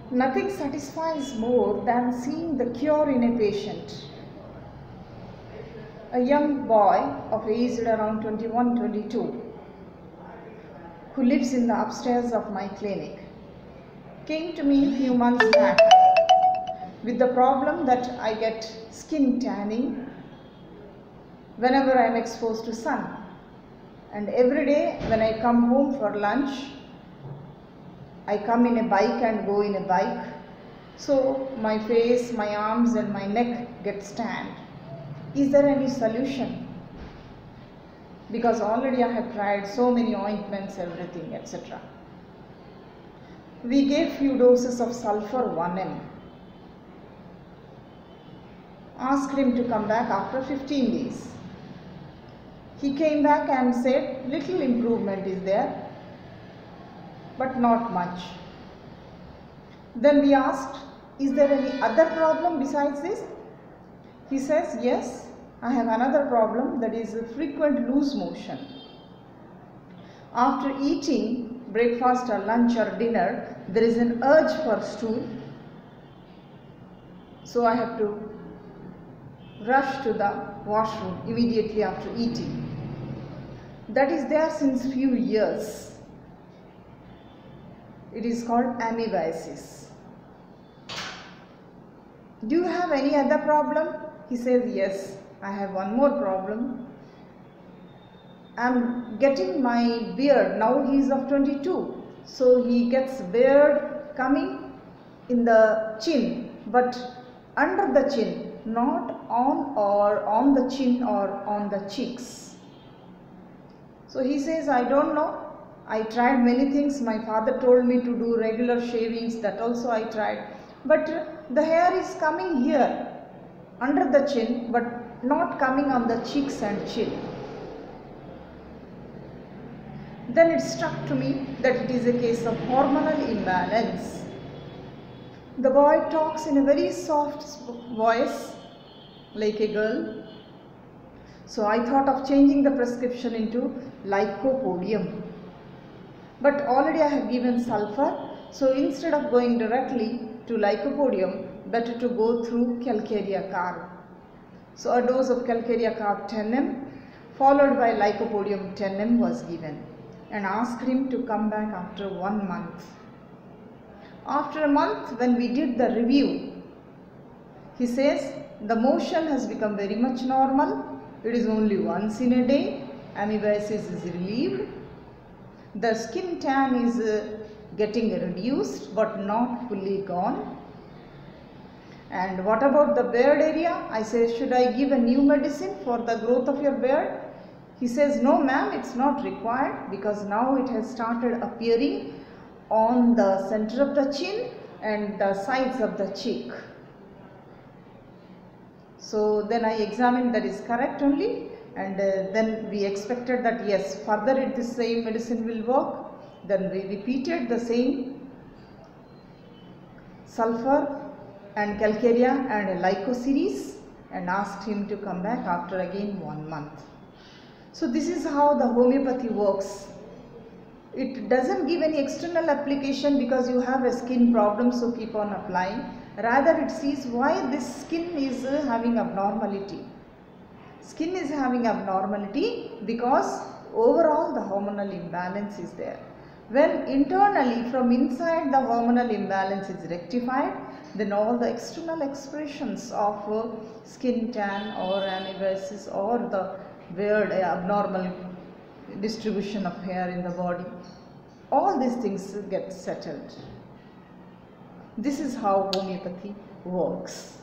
Nothing satisfies more than seeing the cure in a patient. A young boy of age around 21-22 who lives in the upstairs of my clinic came to me a few months back with the problem that I get skin tanning whenever I am exposed to sun, and every day when I come home for lunch I come in a bike and go in a bike, so my face, my arms and my neck get tanned. Is there any solution? Because already I have tried so many ointments, everything, etc. We gave few doses of sulfur 1 ml. Asked him to come back after 15 days. He came back and said little improvement is there, but not much. Then we asked, is there any other problem besides this? He says, yes, I have another problem, that is frequent loose motion. After eating breakfast or lunch or dinner, there is an urge for stool. So I have to rush to the washroom immediately after eating. That is there since few years. It is called amoebiasis. Do you have any other problem? He says, yes, I have one more problem. I am getting my beard, now he is of 22, so he gets beard coming in the chin, but under the chin, not on the chin or on the cheeks. So he says, I don't know. I tried many things. My father told me to do regular shavings, that also I tried. But the hair is coming here under the chin, but not coming on the cheeks and chin. Then it struck to me that it is a case of hormonal imbalance. The boy talks in a very soft voice, like a girl. So I thought of changing the prescription into lycopodium. But already I have given sulfur, so instead of going directly to lycopodium, better to go through calcarea carb. So a dose of calcarea carb 10 ml followed by lycopodium 10 ml was given, and asked him to come back after 1 month. After a month, when we did the review, he says the motion has become very much normal. It is only once in a day. Amoebiasis is relieved. The skin tan is getting reduced but not fully gone. And what about the beard area? I say, should I give a new medicine for the growth of your beard? He says, no ma'am, it's not required, because now it has started appearing on the center of the chin and the sides of the cheek. So then I examined that is correct only, and then we expected that yes, further the same medicine will work. Then we repeated the same sulfur and calcarea and lyco series and asked him to come back after again 1 month. So this is how the homeopathy works. It doesn't give any external application because you have a skin problem, so keep on applying. Rather it sees why this skin is having abnormality. Skin is having abnormality because overall the hormonal imbalance is there. When internally from inside the hormonal imbalance is rectified, then all the external expressions of skin tan or amoebiasis or the beard abnormal distribution of hair in the body, all these things get settled. This is how homeopathy works.